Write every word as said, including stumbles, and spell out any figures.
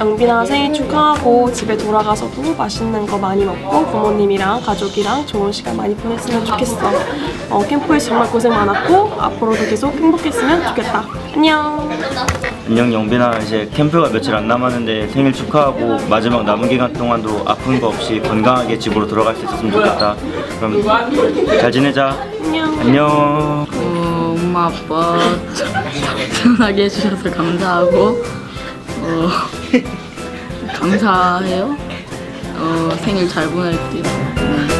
영빈아 생일 축하하고 집에 돌아가서도 맛있는 거 많이 먹고 부모님이랑 가족이랑 좋은 시간 많이 보냈으면 좋겠어. 어, 캠프에서 정말 고생 많았고 앞으로도 계속 행복했으면 좋겠다. 안녕. 안녕 영빈아, 이제 캠프가 며칠 안 남았는데 생일 축하하고 마지막 남은 기간 동안도 아픈 거 없이 건강하게 집으로 돌아갈 수 있었으면 좋겠다. 그럼 잘 지내자. 안녕. 안녕. 어, 엄마 아빠 편하게 해주셔서 감사하고 어, 감사해요. 어, 생일 잘 보낼게요.